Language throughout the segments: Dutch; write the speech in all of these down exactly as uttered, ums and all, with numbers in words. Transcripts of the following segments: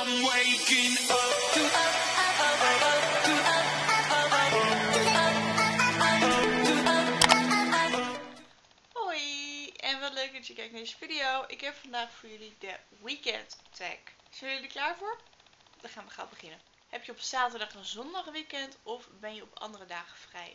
I'm waking up. Hoi en wat leuk dat je kijkt naar deze video. Ik heb vandaag voor jullie de weekend tag. Zijn jullie er klaar voor? Dan gaan we gauw beginnen. Heb je op zaterdag en zondag weekend of ben je op andere dagen vrij?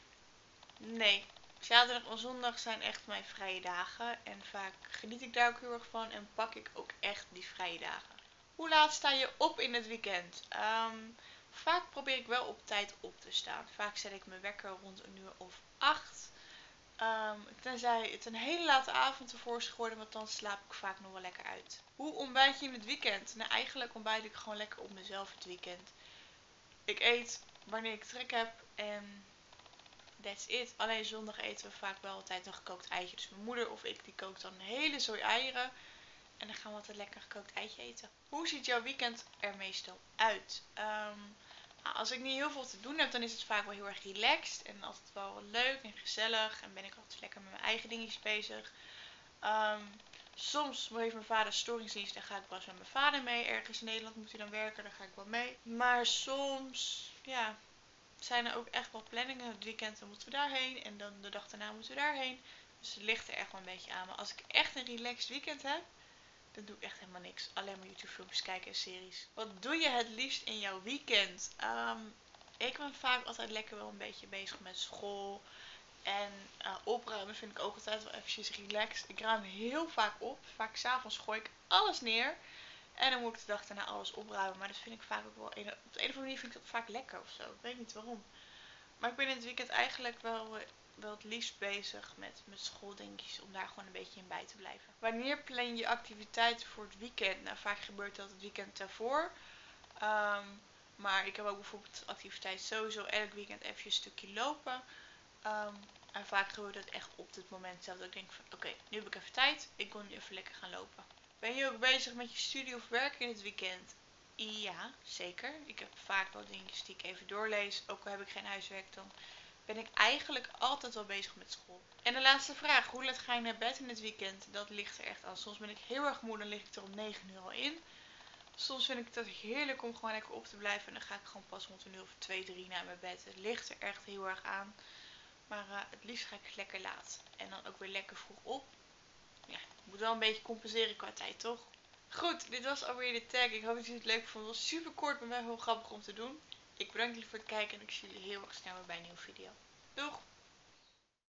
Nee, zaterdag en zondag zijn echt mijn vrije dagen en vaak geniet ik daar ook heel erg van en pak ik ook echt die vrije dagen. Hoe laat sta je op in het weekend? Um, vaak probeer ik wel op tijd op te staan. Vaak zet ik mijn wekker rond een uur of acht. Um, tenzij het een hele late avond ervoor is geworden, want dan slaap ik vaak nog wel lekker uit. Hoe ontbijt je in het weekend? Nou, eigenlijk ontbijt ik gewoon lekker op mezelf het weekend. Ik eet wanneer ik trek heb en that's it. Alleen zondag eten we vaak wel altijd een gekookt eitje. Dus mijn moeder of ik die kookt dan een hele zooi eieren. En dan gaan we altijd lekker gekookt eitje eten. Hoe ziet jouw weekend er meestal uit? Um, nou, als ik niet heel veel te doen heb, dan is het vaak wel heel erg relaxed. En altijd wel leuk en gezellig. En ben ik altijd lekker met mijn eigen dingetjes bezig. Um, soms heeft mijn vader storingsdienst. Dan ga ik wel eens met mijn vader mee. Ergens in Nederland moet hij dan werken. Daar ga ik wel mee. Maar soms, ja, zijn er ook echt wel planningen. Het weekend dan moeten we daarheen. En dan de dag daarna moeten we daarheen. Dus het ligt er echt wel een beetje aan. Maar als ik echt een relaxed weekend heb, dan doe ik echt helemaal niks. Alleen maar YouTube filmpjes kijken en series. Wat doe je het liefst in jouw weekend? Um, ik ben vaak altijd lekker wel een beetje bezig met school. En uh, opruimen vind ik ook altijd wel eventjes relaxed. Ik ruim heel vaak op. Vaak s'avonds gooi ik alles neer. En dan moet ik de dag daarna alles opruimen. Maar dat vind ik vaak ook wel... Een, op de een of andere manier vind ik dat vaak lekker of zo. Ik weet niet waarom. Maar ik ben in het weekend eigenlijk wel... Uh, wel het liefst bezig met, met schooldingetjes om daar gewoon een beetje in bij te blijven. Wanneer plan je activiteiten voor het weekend? Nou, vaak gebeurt dat het weekend daarvoor. Um, maar ik heb ook bijvoorbeeld activiteit sowieso elk weekend even een stukje lopen. Um, en vaak gebeurt dat echt op het moment zelf dat ik denk van oké, okay, nu heb ik even tijd. Ik wil nu even lekker gaan lopen. Ben je ook bezig met je studie of werk in het weekend? Ja, zeker. Ik heb vaak wel dingetjes die ik even doorlees. Ook al heb ik geen huiswerk, dan ben ik eigenlijk altijd wel bezig met school. En de laatste vraag. Hoe laat ga je naar bed in het weekend? Dat ligt er echt aan. Soms ben ik heel erg moe, dan lig ik er om negen uur al in. Soms vind ik het heerlijk om gewoon lekker op te blijven. En dan ga ik gewoon pas rond een uur of twee, drie naar mijn bed. Het ligt er echt heel erg aan. Maar uh, het liefst ga ik lekker laat. En dan ook weer lekker vroeg op. Ja, ik moet wel een beetje compenseren qua tijd, toch? Goed, dit was alweer de tag. Ik hoop dat jullie het leuk vonden. Het was super kort, maar wel heel grappig om te doen. Ik bedank jullie voor het kijken en ik zie jullie heel erg snel weer bij een nieuwe video. Doeg!